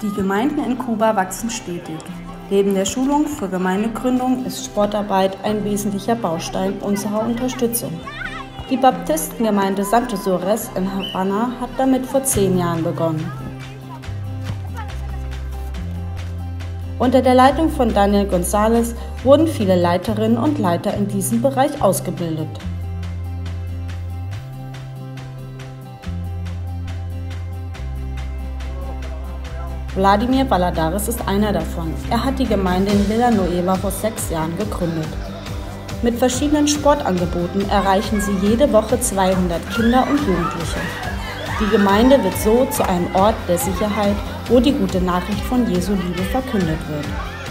Die Gemeinden in Kuba wachsen stetig. Neben der Schulung für Gemeindegründung ist Sportarbeit ein wesentlicher Baustein unserer Unterstützung. Die Baptistengemeinde Santo Sores in Havanna hat damit vor 10 Jahren begonnen. Unter der Leitung von Daniel González wurden viele Leiterinnen und Leiter in diesem Bereich ausgebildet. Vladimir Valladares ist einer davon. Er hat die Gemeinde in Villanueva vor 6 Jahren gegründet. Mit verschiedenen Sportangeboten erreichen sie jede Woche 200 Kinder und Jugendliche. Die Gemeinde wird so zu einem Ort der Sicherheit, wo die gute Nachricht von Jesu Liebe verkündet wird.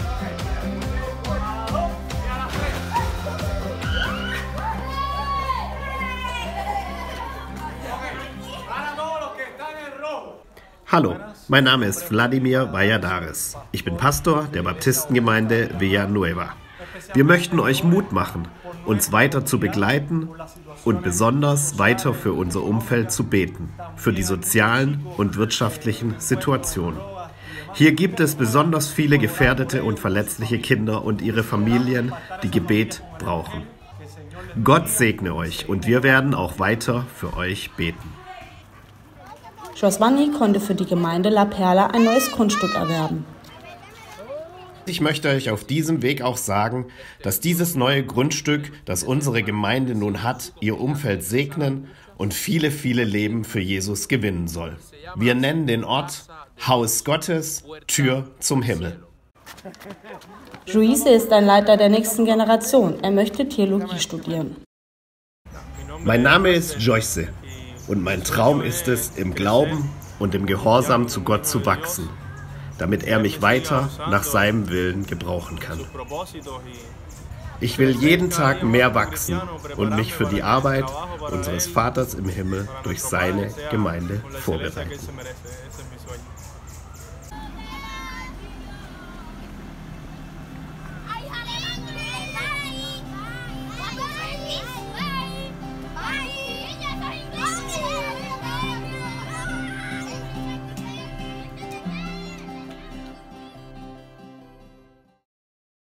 Hallo, mein Name ist Vladimir Valladares. Ich bin Pastor der Baptistengemeinde Villanueva. Wir möchten euch Mut machen, uns weiter zu begleiten und besonders weiter für unser Umfeld zu beten, für die sozialen und wirtschaftlichen Situationen. Hier gibt es besonders viele gefährdete und verletzliche Kinder und ihre Familien, die Gebet brauchen. Gott segne euch und wir werden auch weiter für euch beten. Josvani konnte für die Gemeinde La Perla ein neues Grundstück erwerben. Ich möchte euch auf diesem Weg auch sagen, dass dieses neue Grundstück, das unsere Gemeinde nun hat, ihr Umfeld segnen und viele, viele Leben für Jesus gewinnen soll. Wir nennen den Ort Haus Gottes, Tür zum Himmel. Juice ist ein Leiter der nächsten Generation. Er möchte Theologie studieren. Mein Name ist Joyce und mein Traum ist es, im Glauben und im Gehorsam zu Gott zu wachsen, damit er mich weiter nach seinem Willen gebrauchen kann. Ich will jeden Tag mehr wachsen und mich für die Arbeit unseres Vaters im Himmel durch seine Gemeinde vorbereiten.